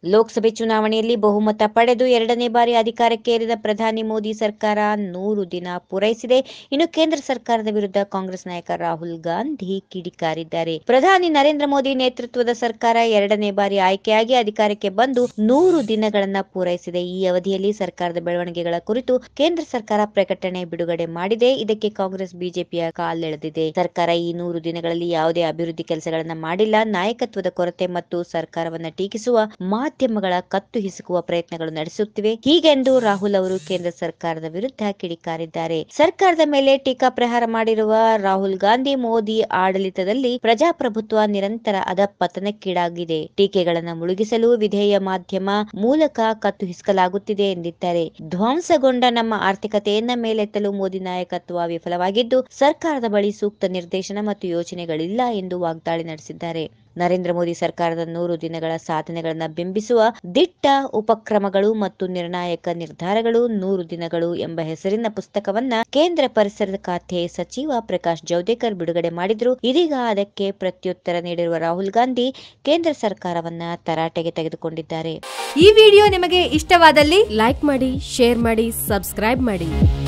ಲೋಕಸಭೆ ಚುನಾವಣೆಯಲ್ಲಿ ಬಹುಮತ ಪಡೆದು ಎರಡನೇ ಬಾರಿ ಅಧಿಕಾರಕ್ಕೆ ಏರಿದ ಪ್ರಧಾನಿ ಮೋದಿ ಸರ್ಕಾರ 100 ದಿನ ಪೂರೈಸಿದೆ. ಇನ್ನು ಕೇಂದ್ರ ಸರ್ಕಾರದ ವಿರುದ್ಧ ಕಾಂಗ್ರೆಸ್ ನಾಯಕ ರಾಹುಲ್ ಗಾಂಧಿ ಕಿಡಿಕಾರಿದ್ದಾರೆ. ಪ್ರಧಾನಿ ನರೇಂದ್ರ ಮೋದಿ ನೇತೃತ್ವದ ಸರ್ಕಾರ ಎರಡನೇ ಬಾರಿ ಆಯ್ಕೆಯಾಗಿ ಅಧಿಕಾರಕ್ಕೆ ಬಂದು 100 ದಿನಗಳನ್ನ ಪೂರೈಸಿದೆ. ಈ ಅವಧಿಯಲ್ಲಿ ಸರ್ಕಾರದ ಬೆಳವಣಿಗೆಗಳ ಕುರಿತು ಕೇಂದ್ರ ಸರ್ಕಾರ ಪ್ರಕಟಣೆ ಬಿಡುಗಡೆ ಮಾಡಿದೆ. ಇದಕ್ಕೆ ಕಾಂಗ್ರೆಸ್ ಬಿಜೆಪಿಯ ಕಾಲೆಳೆದಿದೆ. ಸರ್ಕಾರ ಈ 100 ದಿನಗಳಲ್ಲಿ ಯಾವುದೇ ಅಭಿವೃದ್ಧಿ ಕೆಲಸಗಳನ್ನ ಮಾಡಿಲ್ಲ, ನಾಯಕತ್ವದ ಕೊರತೆ ಮತ್ತು ಸರ್ಕಾರವನ್ನ ಟೀಕಿಸುವ ಮಾಧ್ಯಮಗಳ ಕತ್ತು ಹಿಸುಕುವ ಪ್ರಯತ್ನಗಳು ನಡೆಸುತ್ತಿವೆ. ಹೀಗೆಂದು ರಾಹುಲ್ ಅವರು ಕೇಂದ್ರ ಸರ್ಕಾರದ ವಿರುದ್ಧ ಕಿಡಿಕಾರಿದ್ದಾರೆ. ಸರ್ಕಾರದ ಮೇಲೆ ಟೀಕಾ ಪ್ರಹಾರ ಮಾಡಿರುವ ರಾಹುಲ್ ಗಾಂಧಿ, ಮೋದಿ ಆಡಳಿತದಲ್ಲಿ ಪ್ರಜಾಪ್ರಭುತ್ವ ನಿರಂತರ ಅಧಪತನಕ್ಕೀಡಾಗಿದೆ. ಟೀಕೆಗಳನ್ನು ಮುಳುಗಿಸಲು ವಿಧೇಯ ಮಾಧ್ಯಮ ಮೂಲಕ ಕತ್ತು ಹಿಸುಕಲಾಗುತ್ತಿದೆ ಎಂದಿದ್ದಾರೆ. ಧ್ವಂಸಗೊಂಡ ನಮ್ಮ ಆರ್ಥಿಕತೆಯನ್ನ ಮೇಲೆತ್ತಲು ಮೋದಿ ನಾಯಕತ್ವ ವಿಫಲವಾಗಿದ್ದು, ಸರ್ಕಾರದ ಬಳಿ ಸೂಕ್ತ ನಿರ್ದೇಶನ ಮತ್ತು ಯೋಜನೆಗಳಿಲ್ಲ ಎಂದು ವಾಗ್ದಾಳಿ ನಡೆಸಿದ್ದಾರೆ. ನರೇಂದ್ರ ಮೋದಿ ಸರ್ಕಾರದ 100 ದಿನಗಳ ಸಾಧನೆಗಳನ್ನು ಬಿಂಬಿಸುವ ದಿಟ್ಟ ಉಪಕ್ರಮಗಳು ಮತ್ತು ನಿರ್ಣಾಯಕ ನಿರ್ಧಾರಗಳು 100 ದಿನಗಳು ಎಂಬ ಹೆಸರಿನ ಪುಸ್ತಕವನ್ನ ಕೇಂದ್ರ ಪರಿಸರ ಖಾತೆ ಸಚಿವ ಪ್ರಕಾಶ್ ಜಾವಡೇಕರ್ ಬಿಡುಗಡೆ ಮಾಡಿದ್ರು. ಇದೀಗ ಅದಕ್ಕೆ ಪ್ರತ್ಯುತ್ತರ ನೀಡಿರುವ ರಾಹುಲ್ ಗಾಂಧಿ ಕೇಂದ್ರ ಸರ್ಕಾರವನ್ನ ತರಾಟೆಗೆ ತೆಗೆದುಕೊಂಡಿದ್ದಾರೆ. ಈ ವಿಡಿಯೋ ನಿಮಗೆ ಇಷ್ಟವಾದಲ್ಲಿ ಲೈಕ್ ಮಾಡಿ, ಶೇರ್ ಮಾಡಿ, ಸಬ್ಸ್ಕ್ರೈಬ್ ಮಾಡಿ.